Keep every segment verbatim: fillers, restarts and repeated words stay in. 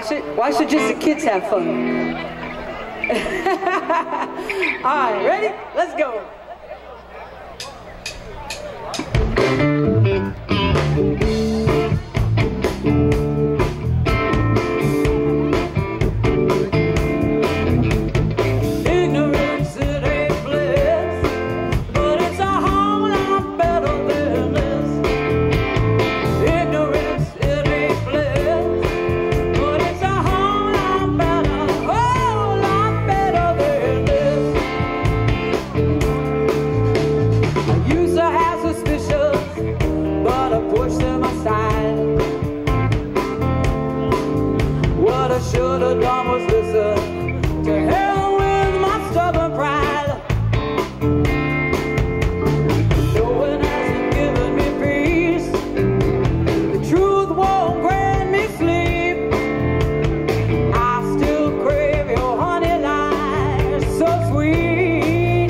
should, why should just the kids have fun? All right, ready? Let's go. Should have done was listen to hell with my stubborn pride. No one hasn't given me peace. The truth won't grant me sleep. I still crave your honey lies so sweet.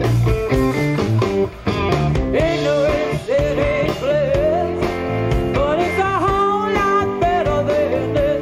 Ignorance, it ain't bliss, but it's a whole lot better than this.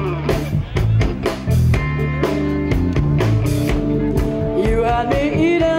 Eating